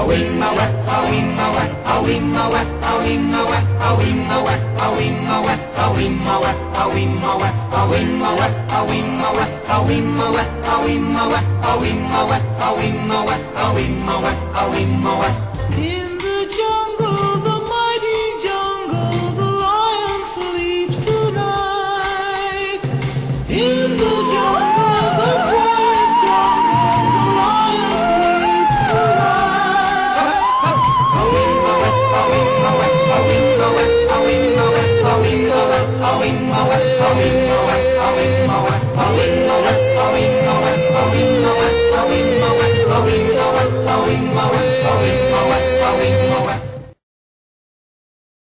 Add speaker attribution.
Speaker 1: In the jungle, the mighty jungle, the lion sleeps tonight. In the jungle, the quiet jungle, the lion sleeps tonight.